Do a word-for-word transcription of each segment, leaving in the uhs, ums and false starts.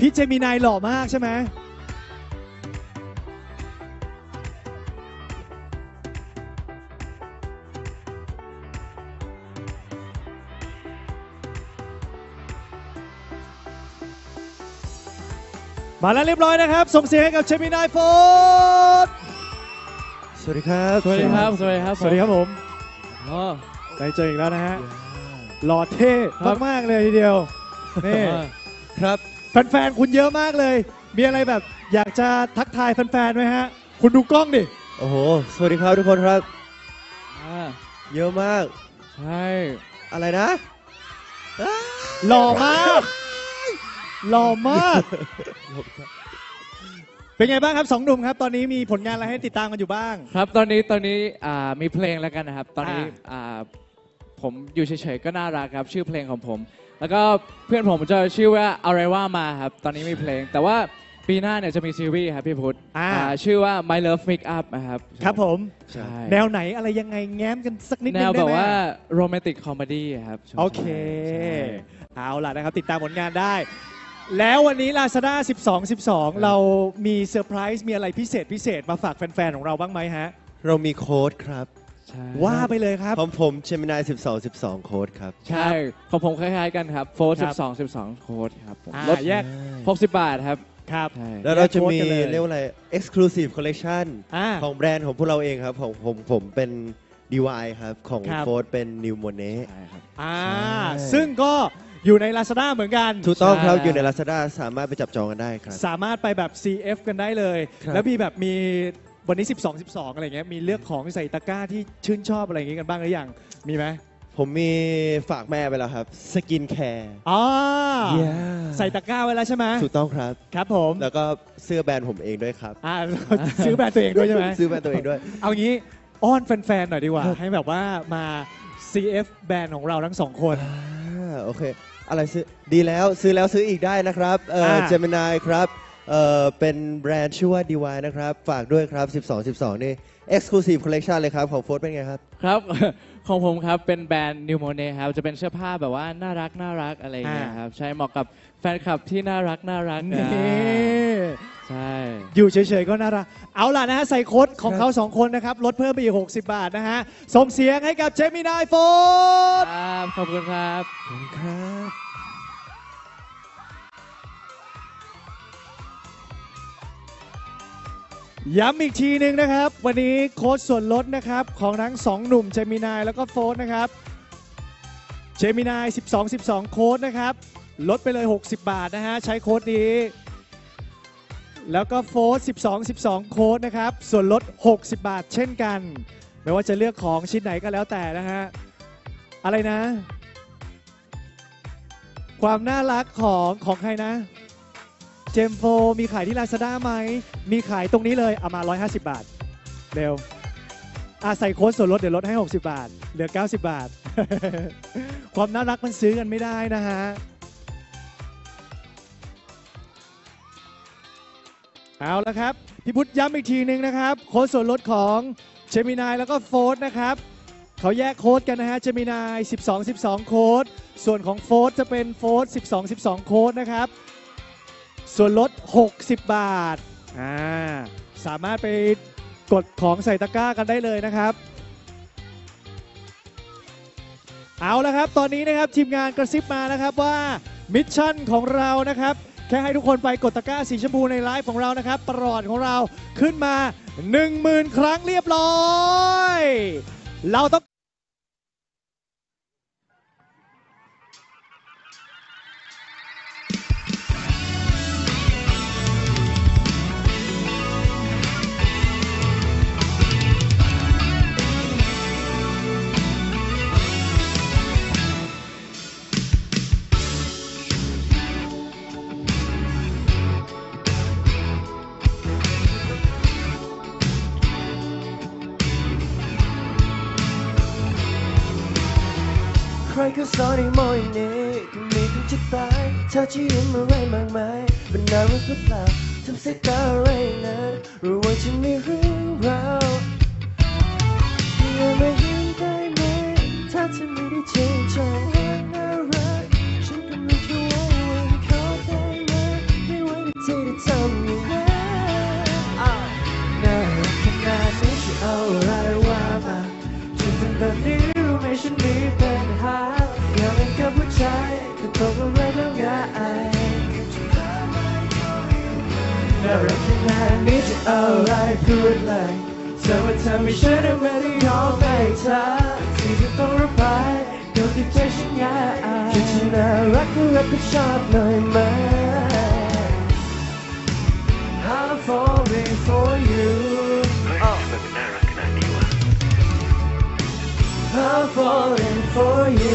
พี่เจมินายหล่อมากใช่ไหมมาแล้วเรียบร้อยนะครับส่งเสียงให้กับเจมินายโฟร์สวัสดีครับสวัสดีครับสวัสดีครับสวัสดีครับผมได้เจออีกแล้วนะฮะหล่อเท่มากๆเลยทีเดียวนี่ครับแฟนๆคุณเยอะมากเลยมีอะไรแบบอยากจะทักทายแฟนๆไหมฮะคุณดูกล้องดิโอ้โหสวัสดีครับทุกคนครับเยอะมากใช่อะไรนะหล่อมากหล่อมากเป็นไงบ้างครับสองหนุ่มครับตอนนี้มีผลงานอะไรให้ติดตามกันอยู่บ้างครับตอนนี้ตอนนี้มีเพลงแล้วกันนะครับตอนนี้ผมอยู่เฉยๆก็น่ารักครับชื่อเพลงของผมแล้วก็เพื่อนผมจะชื่อว่าอะไรว่ามาครับตอนนี้มีเพลงแต่ว่าปีหน้าเนี่ยจะมีซีรีส์ครับพี่พุทธชื่อว่า My Love Make Up นะครับครับผมแนวไหนอะไรยังไงแง้มกันสักนิดนึงได้ไหมแนวแบบว่าโรแมนติกคอมเมดี้ครับโอเคเอาล่ะนะครับติดตามผลงานได้แล้ววันนี้ Lazada สิบสอง สิบสอง เรามีเซอร์ไพรส์มีอะไรพิเศษพิเศษมาฝากแฟนๆของเราบ้างไหมฮะเรามีโค้ดครับว่าไปเลยครับของผมเจมินายสิบสอง สิบสองโค้ดครับใช่ของผมคล้ายๆกันครับโฟร์สิบสอง สิบสองโค้ดครับลดแยกหกสิบบาทครับครับแล้วเราจะมีเรียกว่าอะไร Exclusive Collection ของแบรนด์ของพวกเราเองครับของผมผมเป็น ดี วาย ครับของโค้ดเป็น New Monet ใช่ครับอ่าซึ่งก็อยู่ใน Lazada เหมือนกันถูกต้องครับอยู่ใน Lazada สามารถไปจับจองกันได้ครับสามารถไปแบบ ซี เอฟ กันได้เลยแล้วมีแบบมีวันนี้สิบสอง สิบสองอะไรเงี้ยมีเลือกของใส่ตะกร้าที่ชื่นชอบอะไรอย่างงี้กันบ้างหรือยังมีไหมผมมีฝากแม่ไปแล้วครับสกินแคร์อ๋อใส่ตะกร้าไว้แล้วใช่ไหมถูกต้องครับครับผมแล้วก็เสื้อแบรนด์ผมเองด้วยครับอ่าซื้อแบรนด์ตัวเองด้วยใช่ไหมซื้อแบรนด์ตัวเองด้วยเอางี้อ้อนแฟนๆหน่อยดีกว่าให้แบบว่ามา ซี เอฟ แบรนด์ของเราทั้งสองคนโอเคอะไรซื้อดีแล้วซื้อแล้วซื้ออีกได้นะครับเอ่อเจมินายครับเอ่อเป็นแบรนด์ชื่อว่า ดี วาย นะครับฝากด้วยครับสิบสอง สิบสองนี่ Exclusive Collection เลยครับของโฟร์เป็นไงครับครับของผมครับเป็นแบรนด์ New Monet ครับจะเป็นเสื้อผ้าแบบว่าน่ารักน่ารักอะไรอย่างเงี้ยครับใช่เหมาะกับแฟนคลับที่น่ารักน่ารักนี่ใช่อยู่เฉยๆก็น่ารักเอาล่ะนะฮะใส่โค้ดของเขาสองคนนะครับลดเพิ่มไปอีกหกสิบบาทนะฮะส่งเสียงให้กับเจมินายโฟร์ขอบคุณครับขอบคุณครับย้ำอีกทีหนึ่งนะครับวันนี้โค้ดส่วนลดนะครับของทั้งสองหนุ่มเจมินายแล้วก็โฟร์นะครับเจมินายสิบสอง สิบสองโค้ดนะครับลดไปเลยหกสิบบาทนะฮะใช้โค้ดนี้แล้วก็โฟร์สิบสอง สิบสองโค้ดนะครับส่วนลดหกสิบบาทเช่นกันไม่ว่าจะเลือกของชิ้นไหนก็แล้วแต่นะฮะอะไรนะความน่ารักของของใครนะเจมโฟมีขายที่ Lazada ไหมมีขายตรงนี้เลยเอามาหนึ่งร้อยห้าสิบบาทเร็วอ่ะใส่โค้ดส่วนลดเดี๋ยวลดให้หกสิบบาทเหลือเก้าสิบบาท ความน่ารักมันซื้อกันไม่ได้นะฮะเอาละครับพี่พุทธย้ำอีกทีนึงนะครับโค้ดส่วนลดของเจมินายแล้วก็โฟร์นะครับเขาแยกโค้ดกันนะฮะเจมินายสิบสอง สิบสองโค้ดส่วนของโฟร์จะเป็นโฟร์สิบสอง สิบสองโค้ดนะครับส่วนลดหกสิบบาทอ่าสามารถไปกดของใส่ตะกร้ากันได้เลยนะครับเอาละครับตอนนี้นะครับทีมงานกระซิบมานะครับว่ามิชชั่นของเรานะครับแค่ให้ทุกคนไปกดตะกร้าสีชมพูในไลฟ์ของเรานะครับปลอดของเราขึ้นมา หนึ่งหมื่น ครั้งเรียบร้อยเราต้องใครก็สอนให้มองอย่างนี้ก็มีถึงจุดตายเธอที่ยิ้มอะไรมากมายเป็นน่ารักหรือเปล่าทำสายตาอะไรนั้นหรือว่าจะมีเรื่องราวอย่ามายิ้มได้ไหมถ้าเธอไม่ได้จริงใจน่ารักฉันกำลังจะว่าวันขอได้ไหมให้ารักขนาดนี้จะเอาอะไรพูดเลยเธอมาทำให้ฉันไม่ได้ยอมให้เธอที่จะต้องระบายโดนที่ใจฉันอยากคิดฉันน่ารักก็รับผิดชอบหน่อยไหม I'm falling for you I'm falling for you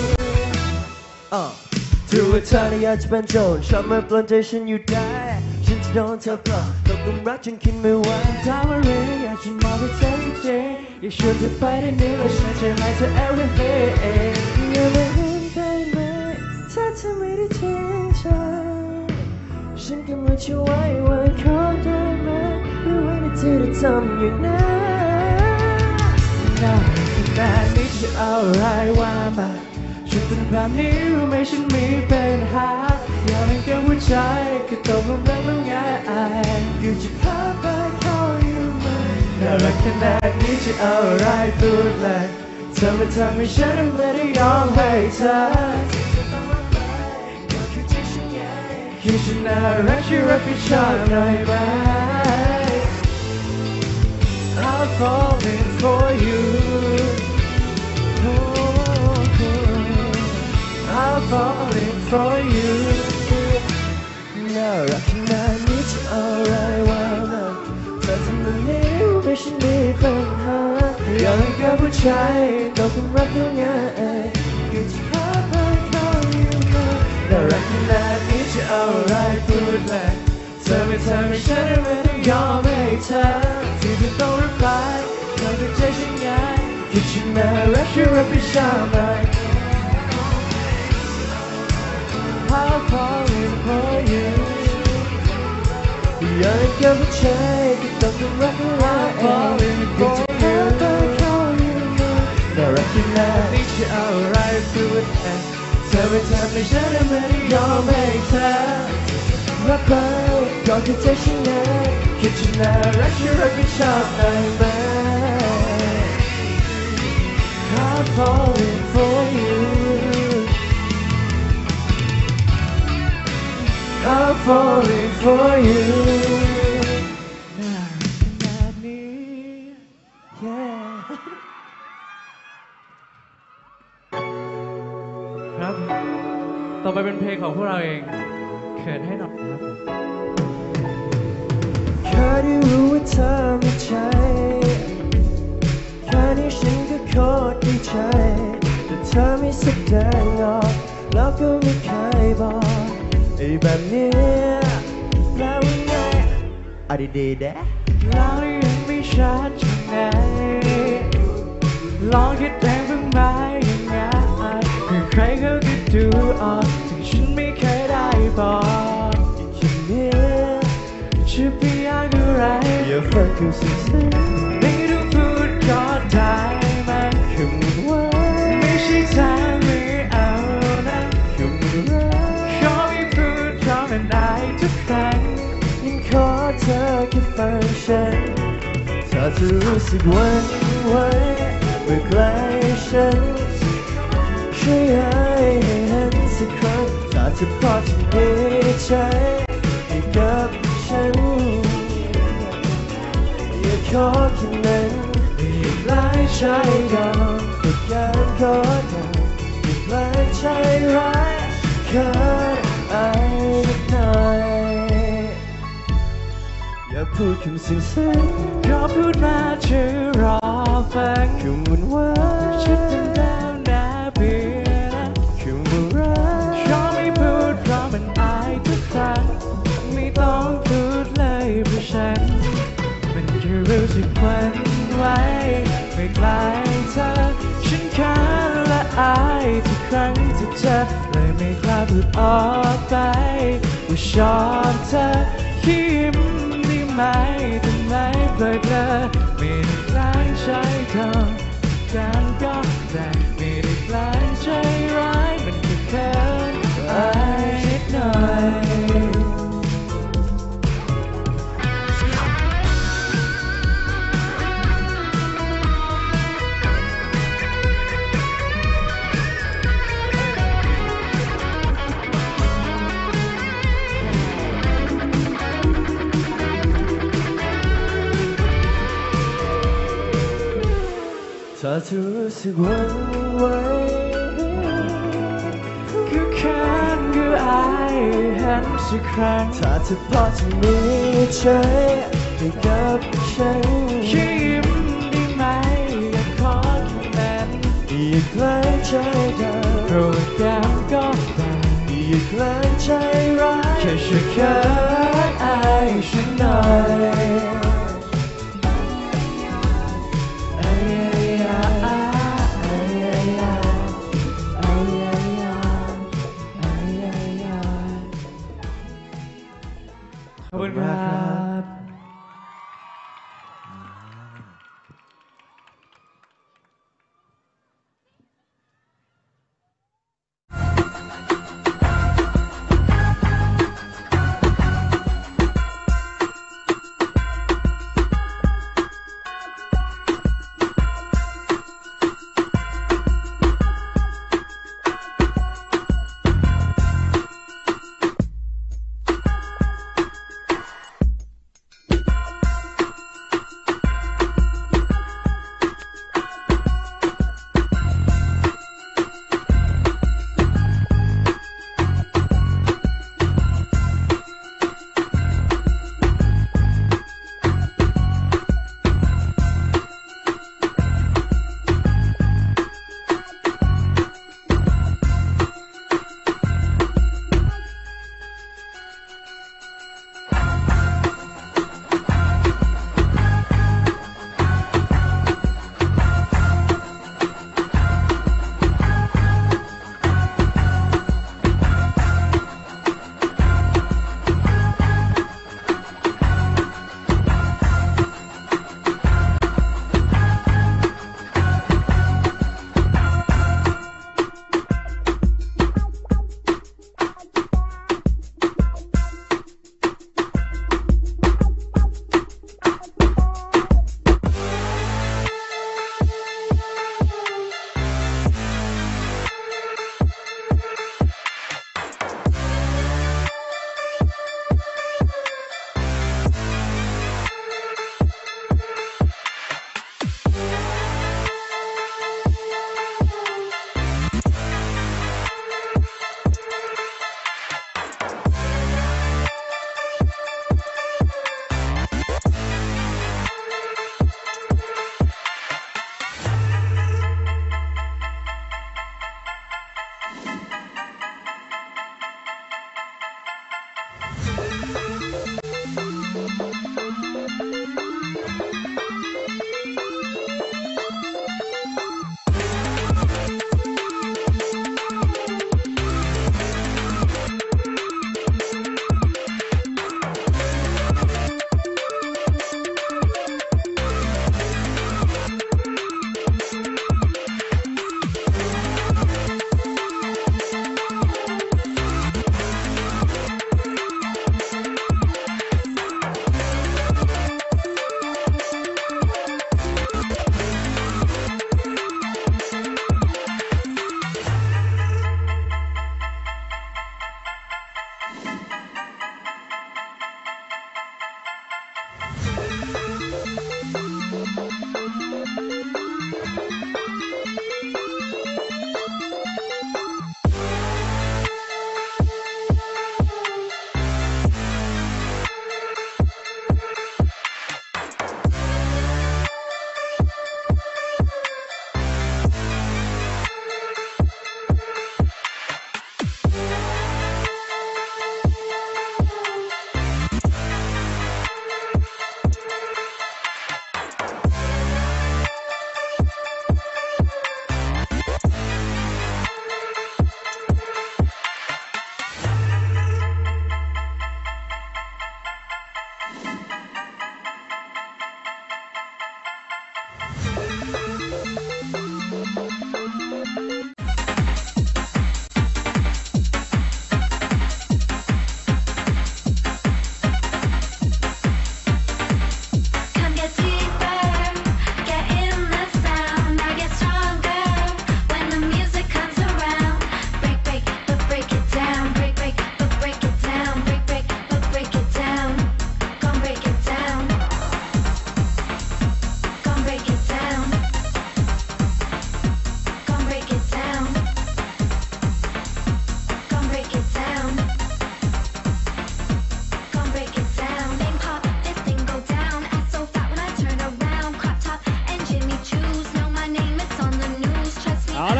ถือว่าเธอน่ะอยากจะเป็นโจรชอบมาปล้นใจฉันอยู่ได้ฉันจะโดนเธอปลอบตกหลุมรักจนคิดไม่ไหวถามอะไรอยากจะมองไปเธอจริงๆอยากชวนเธอไปได้นี่และฉันจะให้เธอ everything อย่ามาเห็นได้ไหมถ้าเธอไม่ได้ทิ้งฉันฉันกำลังจะไว้วันขอได้ไหมไม่ว่าเธอจะทำอย่างนั้นน่าขนาดนี้จะเอาอะไรว่ามาฉันเป็นแบบนี้รู้ไหมฉันมีเป็นหาอยากให้แกหัวใจก็ตกลงรักแล้วง่ายอยู่จะพาไปเข้าอยู่ไหมน่ารักขนาดนี้จะเอาอะไรพูดเลยเธอมาทำให้ฉันไม่ได้ยอมให้เธอคิดฉันน่ารักช่วยรับผิดชอบหน่อยไหม I'm falling for you I'm falling for you น่ารักขนาดนี้จะเอาอะไรวะนะแต่ทำแบบนี้รู้ไหมฉันมีปัญหาอยากให้กับผู้ชายตกหลุมรักยังไงก็จะพาไปเข้าอยู่ไหมน่ารักขนาดนี้จะเอาอะไรพูดเลยเธอไม่ทำให้ฉันไม่ได้ยอมให้เธอที่จะต้องรับไปเธอก็ใจฉันไงคิดฉันน่ารักช่วยรับผิดชอบหน่อยI'm falling for you อยากให้กับผู้ชายที่ต้องรักเราเองอยากจะพาไปเข้าอยู่ไหมน่ารักขนาดนี้จะเอาอะไรพูดเองเธอไม่ทำให้ฉันไม่ได้ยอมให้เธอรับไปก่อนที่ใจฉันไงคิดฉันน่ารักช่วยรับผิดชอบหน่อยไหม I'm falling for you I'm falling for you น่ารักขนาดนี้ yeah ครับ ต่อไปเป็นเพลงของพวกเราเองเขินให้หน่อยครับแค่ได้รู้ว่าเธอมีใจแค่นี้ฉันก็โคตรดีใจแต่เธอไม่แสดงออกแล้วก็ไม่เคยบอกไอ้แบบนี้แล้วยังไงอะดีดีเด้แล้วยังไม่ชัดช่างไหนลองคิดแรงบ้างไหมยังไงคือใครเขาก็ดูออกถึงฉันไม่เคยได้บอกอย่างนี้จะไปอยากอะไรอย่าฟังคำสั่งไม่ต้องพูดก็ได้ไหมคำว่าไม่ใช่ทางไม่เอานะคำว่าขอไม่พูดเพราะมันอายทุกครั้งยิ่งขอเธอแค่ฟังฉันเธอจะรู้สึกหวั่นไหวเมื่อใกล้ฉันช่วยให้เห็นสักครั้งถ้าเธอพอจะมีใจให้กับฉันอย่าขอแค่นั้นอย่าหลายใจดำก็การขอได้อย่าหลายใจร้ายขออายนิดหน่อยอย่าพูดคำสิ่งสั้นขอพูดมาจะรอฟังคำวันว่าฉันเป็นดาวนาเบียนะคำว่ารักขอไม่พูดเพราะมันอายทุกครั้งไม่ต้องพูดเลยเพราะฉันมันแค่รู้สึกหวั่นไหวไม่ไกลเธอฉันคันและอายทุกครั้งที่เจอเลยไม่กล้าพูดออกไปว่าชอบเธอยิ้มได้ไหมทำไมเผลอเผลอไม่ได้กลางใจเธอการก็แต่ไม่ได้กลางใจร้ายมันแค่เขินอายนิดหน่อยเธอรู้สึกหวันไหวก็แค้นก็อายหันสักครั้งถ้าเธอพอจะมีใจให้กับฉันแค่ยิ้มได้ไหมและขอแค่นั้นอย่าแกล้งใจดำโปรดแก้มก็ได้อย่าแกล้งใจร้ายแค่ช่วยเขินอายฉันหน่อยขอบคุณครับ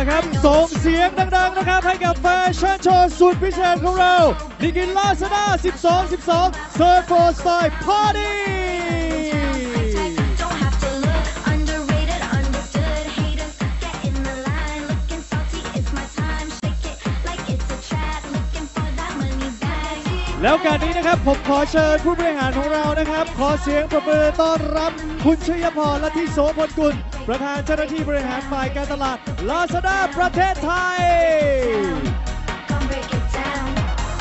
นะครับส่งเสียงดังๆนะครับให้กับแฟชั่นโชว์สุดพิเศษของเราดิกินลาซาด้าสิบสองสิบสอง Surfer Style Party Don't have to look underrated, understood. Haters get in the line, looking salty. It's my time. Shake it like it's a trap. Looking for that money bag. แล้วการนี้นะครับผมขอเชิญผู้บริหารของเรานะครับขอเสียงปรบมือต้อนรับคุณชยพรและที่โสพลกุลประธานเจ้าหน้าที่บริหารฝ่ายการตลาด Lazada ประเทศไทย Come break it down.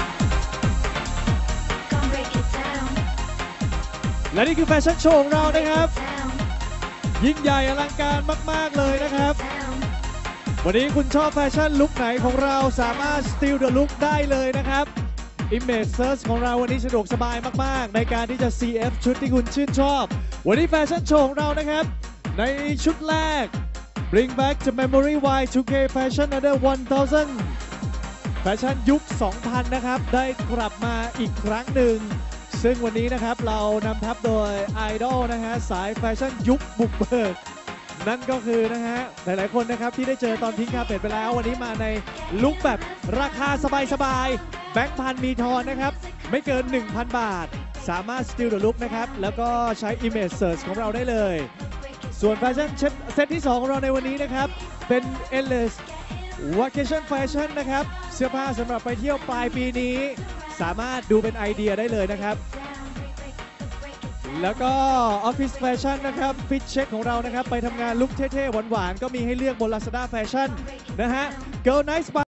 Come break it down. และนี่คือแฟชั่นโชว์ของเรานะครับ Down. ยิ่งใหญ่อลังการมากๆเลยนะครับ Down. วันนี้คุณชอบแฟชั่นลุคไหนของเราสามารถ steal the look ได้เลยนะครับ Image Search ของเราวันนี้สะดวกสบายมากๆ ในการที่จะ ซี เอฟ ชุดที่คุณชื่นชอบ วันนี้แฟชั่นโชว์ของเรานะครับ ในชุดแรก Bring back the memory Y ทู เค Fashion Under หนึ่งพัน แฟชั่นยุค สองพัน นะครับ ได้กลับมาอีกครั้งหนึ่ง ซึ่งวันนี้นะครับเรานำทัพโดยไอดอลนะฮะสายแฟชั่นยุคบุกเบิก นั่นก็คือนะฮะหลายๆคนนะครับที่ได้เจอตอนพิงค์คาเฟ่ไปแล้ว วันนี้มาในลุคแบบราคาสบายๆ แบงค์พันมีทอนนะครับ ไม่เกิน หนึ่งพัน บาท สามารถ steal the look นะครับ แล้วก็ใช้ image search ของเราได้เลย ส่วนแฟชั่นเซตที่ สอง ของเราในวันนี้นะครับ เป็น endless vacation fashion นะครับ เสื้อผ้าสำหรับไปเที่ยวปลายปีนี้ สามารถดูเป็นไอเดียได้เลยนะครับ แล้วก็ Office Fashion นะครับ Fit Check ของเรานะครับ ไปทำงานลุคเท่ๆ หวานๆ ก็มีให้เลือกบน Lazada Fashion นะฮะ Girl Night